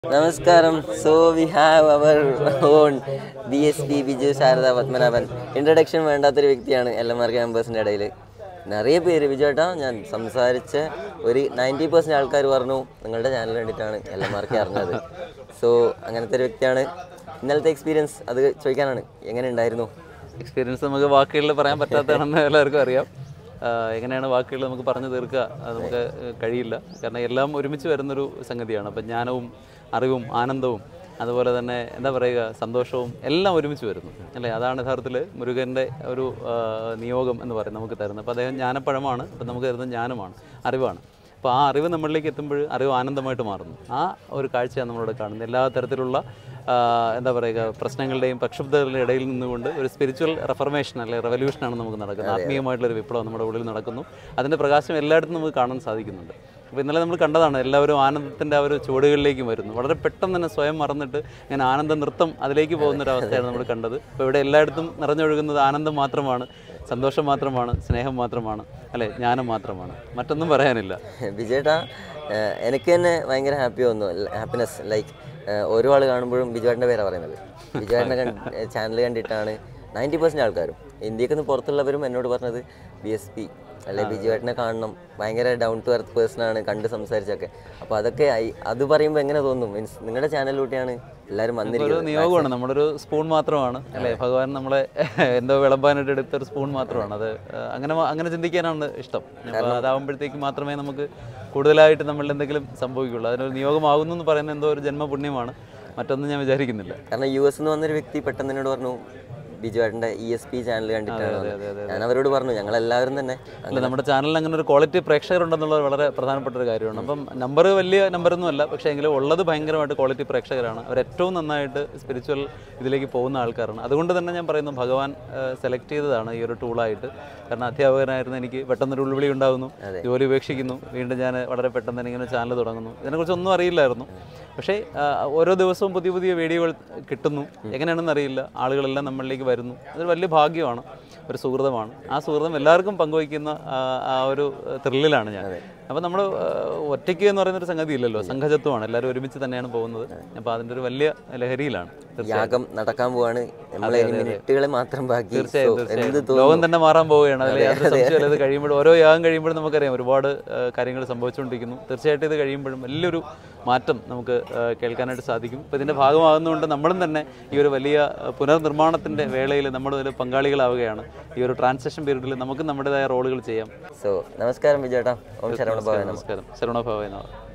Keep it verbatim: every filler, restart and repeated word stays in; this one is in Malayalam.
Namaskaram. So we have our own B S P Biju Sharada Padmanabhan. Introduction വേണ്ടാത്തൊരു വ്യക്തിയാണ് എൽ എം ആർ ക്യാമ്പസിൻ്റെ ഇടയിൽ. നിറയെ പേര് വിജയേട്ടാ ഞാൻ സംസാരിച്ച ഒരു നയൻറ്റി പെർസെൻറ്റ് ആൾക്കാർ പറഞ്ഞു നിങ്ങളുടെ ചാനൽ കണ്ടിട്ടാണ് എൽ എം ആർ കെ അറിഞ്ഞത്. സോ അങ്ങനത്തെ ഒരു വ്യക്തിയാണ്. ഇന്നലത്തെ എക്സ്പീരിയൻസ് അത് ചോദിക്കാനാണ്, എങ്ങനെ ഉണ്ടായിരുന്നു? എക്സ്പീരിയൻസ് നമുക്ക് വാക്കുകളിൽ പറയാൻ പറ്റാത്തതാണെന്ന് എല്ലാവർക്കും അറിയാം. എങ്ങനെയാണ് വാക്കുകൾ നമുക്ക് പറഞ്ഞു തീർക്കുക, അത് നമുക്ക് കഴിയില്ല. കാരണം എല്ലാം ഒരുമിച്ച് വരുന്നൊരു സംഗതിയാണ്. അപ്പം ജ്ഞാനവും അറിവും ആനന്ദവും അതുപോലെ തന്നെ എന്താ പറയുക സന്തോഷവും എല്ലാം ഒരുമിച്ച് വരുന്നു അല്ലേ. അതാണ് യഥാർത്ഥത്തിൽ മുരുകൻ്റെ ഒരു നിയോഗം എന്ന് പറയും നമുക്ക് തരുന്നത്. അപ്പോൾ അദ്ദേഹം ജ്ഞാനപ്പഴമാണ്, അപ്പം നമുക്ക് തരുന്നത് ജ്ഞാനമാണ്, അറിവാണ്. അപ്പോൾ ആ അറിവ് നമ്മളിലേക്ക് എത്തുമ്പോൾ അറിവ് ആനന്ദമായിട്ട് മാറുന്നു. ആ ഒരു കാഴ്ചയാണ് നമ്മളിവിടെ കാണുന്നത്. എല്ലാ തരത്തിലുള്ള എന്താ പറയുക പ്രശ്നങ്ങളുടെയും പ്രക്ഷുബ്ധതകളുടെ ഇടയിൽ നിന്നുകൊണ്ട് ഒരു സ്പിരിച്വൽ റെഫർമേഷൻ അല്ലെങ്കിൽ റെവല്യൂഷനാണ് നമുക്ക് നടക്കുന്നത്. ആത്മീയമായിട്ടുള്ളൊരു വിപ്ലവം നമ്മുടെ ഉള്ളിൽ നടക്കുന്നു. അതിൻ്റെ പ്രകാശം എല്ലായിടത്തും നമുക്ക് കാണാൻ സാധിക്കുന്നുണ്ട്. അപ്പോൾ ഇന്നലെ നമ്മൾ കണ്ടതാണ്, എല്ലാവരും ആനന്ദത്തിൻ്റെ ആ ഒരു ചുവടുകളിലേക്ക് വരുന്നു. വളരെ പെട്ടെന്ന് തന്നെ സ്വയം മറന്നിട്ട് ഇങ്ങനെ ആനന്ദ നൃത്തം അതിലേക്ക് പോകുന്നൊരവസ്ഥയാണ് നമ്മൾ കണ്ടത്. അപ്പോൾ ഇവിടെ എല്ലായിടത്തും നിറഞ്ഞൊഴുകുന്നത് ആനന്ദം മാത്രമാണ്, സന്തോഷം മാത്രമാണ്, സ്നേഹം മാത്രമാണ് അല്ലേ, ജ്ഞാനം മാത്രമാണ്, മറ്റൊന്നും പറയാനില്ല. വിജയേട്ടാ എനിക്ക് തന്നെ ഭയങ്കര ഹാപ്പി തോന്നുന്നു, ഹാപ്പിനെസ്. ലൈക്ക് ഓരോ ആൾ കാണുമ്പോഴും ബിജുവേട്ടൻ്റെ പേരാണ് പറയുന്നത്. ബിജുവേട്ടൻ്റെ ചാനൽ കണ്ടിട്ടാണ് നയൻറ്റി പെർസെൻറ്റ് ആൾക്കാരും, ഇന്ത്യക്ക് നിന്ന് പുറത്തുള്ളവരും എന്നോട് പറഞ്ഞത് ബി എസ് പി അല്ലെ ബിജുവേട്ടനെ കാണണം, ഭയങ്കര ഡൗൺ ടു എർത്ത് പേഴ്സൺ ആണ്, കണ്ട് സംസാരിച്ചൊക്കെ. അപ്പോൾ അതൊക്കെ അത് പറയുമ്പോൾ എങ്ങനെ തോന്നും? മീൻസ് നിങ്ങളുടെ ചാനലിലൂടെയാണ് എല്ലാവരും വന്നിരിക്കുന്നത്. ഒരു നിയോഗമാണ്, നമ്മുടെ ഒരു സ്പൂൺ മാത്രമാണ് അല്ലേ, ഭഗവാൻ നമ്മളെ എന്തോ വിളമ്പാനായിട്ട് എടുത്തൊരു സ്പൂൺ മാത്രമാണ് അത്. അങ്ങനെ അങ്ങനെ ചിന്തിക്കാനാണ് ഇഷ്ടം. അപ്പോൾ അതാവുമ്പോഴത്തേക്ക് മാത്രമേ നമുക്ക് കൂടുതലായിട്ട് നമ്മളിൽ എന്തെങ്കിലും സംഭവിക്കുള്ളൂ. അതിനൊരു നിയോഗമാകുന്നു എന്ന് പറയുന്നത് എന്തോ ഒരു ജന്മപുണ്യമാണ്, മറ്റൊന്നും ഞാൻ വിചാരിക്കുന്നില്ല. കാരണം യു എസ് നിന്ന് വന്നൊരു വ്യക്തി പെട്ടെന്ന് എന്നോട് പറഞ്ഞു ബിജുവേട്ടൻ്റെ ഇ എസ് പി ചാനൽ കണ്ടിട്ടാണ്. ഞാൻ അവരോട് പറഞ്ഞു ഞങ്ങളെല്ലാവരും തന്നെ അല്ല, നമ്മുടെ ചാനലിൽ അങ്ങനെ ഒരു ക്വാളിറ്റി പ്രേക്ഷകരുണ്ടെന്നുള്ളത് വളരെ പ്രധാനപ്പെട്ട ഒരു കാര്യമാണ്. അപ്പം നമ്പർ വലിയ നമ്പറൊന്നും അല്ല, പക്ഷേ എങ്കിലും ഉള്ളത് ഭയങ്കരമായിട്ട് ക്വാളിറ്റി പ്രേക്ഷകരാണ്. അവരേറ്റവും നന്നായിട്ട് സ്പിരിച്വൽ ഇതിലേക്ക് പോകുന്ന ആൾക്കാരാണ്. അതുകൊണ്ട് തന്നെ ഞാൻ പറയുന്നു ഭഗവാൻ സെലക്ട് ചെയ്തതാണ് ഈ ഒരു ടൂളായിട്ട്. കാരണം അധ്യാപകനായിരുന്നു എനിക്ക് പെട്ടെന്നൊരു ഉൾവിളി ഉണ്ടാകുന്നു, ജോലി ഉപേക്ഷിക്കുന്നു, വീണ്ടും ഞാൻ വളരെ പെട്ടെന്ന് തന്നെ ഇങ്ങനെ ചാനൽ തുടങ്ങുന്നു. ഇതിനെക്കുറിച്ചൊന്നും അറിയില്ലായിരുന്നു. പക്ഷേ ഓരോ ദിവസവും പുതിയ പുതിയ വീഡിയോകൾ കിട്ടുന്നു. എങ്ങനെയാണെന്ന് അറിയില്ല, ആളുകളെല്ലാം നമ്മളിലേക്ക് വരുന്നു. അതൊരു വലിയ ഭാഗ്യമാണ്, ഒരു സുഹൃതമാണ്. ആ സുഹൃതം എല്ലാവർക്കും പങ്കുവയ്ക്കുന്ന ആ ഒരു ത്രില്ലിലാണ് ഞാൻ. അപ്പോൾ നമ്മൾ ഒറ്റയ്ക്ക് എന്ന് പറയുന്നൊരു സംഗതി ഇല്ലല്ലോ, സംഘജത്വമാണ്, എല്ലാവരും ഒരുമിച്ച് തന്നെയാണ് പോകുന്നത്. അപ്പോൾ അതിൻ്റെ ഒരു വലിയ ലഹരിയിലാണ്. യാഗം നടക്കാൻ പോവാണ്, മിനിറ്റുകളെ മാത്രം ബാക്കി. തീർച്ചയായും തീർച്ചയായും ലോകം തന്നെ മാറാൻ പോവുകയാണ്. അതിൽ യാതൊരു സംശയമില്ല. ഇത് കഴിയുമ്പോൾ ഓരോ യാഗം കഴിയുമ്പോഴും നമുക്കറിയാം ഒരുപാട് കാര്യങ്ങൾ സംഭവിച്ചുകൊണ്ടിരിക്കുന്നു. തീർച്ചയായിട്ടും ഇത് കഴിയുമ്പോഴും വലിയൊരു മാറ്റം നമുക്ക് കേൾക്കാനായിട്ട് സാധിക്കും. അപ്പോൾ ഇതിൻ്റെ ഭാഗമാകുന്നതുകൊണ്ട് നമ്മളും തന്നെ ഈ ഒരു വലിയ പുനർനിർമ്മാണത്തിൻ്റെ വേളയിൽ നമ്മൾ ഇതിൽ പങ്കാളികളാവുകയാണ്. ഈ ഒരു ട്രാൻസാക്ഷൻ പീരീഡിൽ നമുക്ക് നമ്മുടേതായ റോളുകൾ ചെയ്യാം. സോ നമസ്കാരം വിജയേട്ടാ. ഓം ശരവണ ഭവായ. നമസ്കാരം. ശരവണ ഭവായ.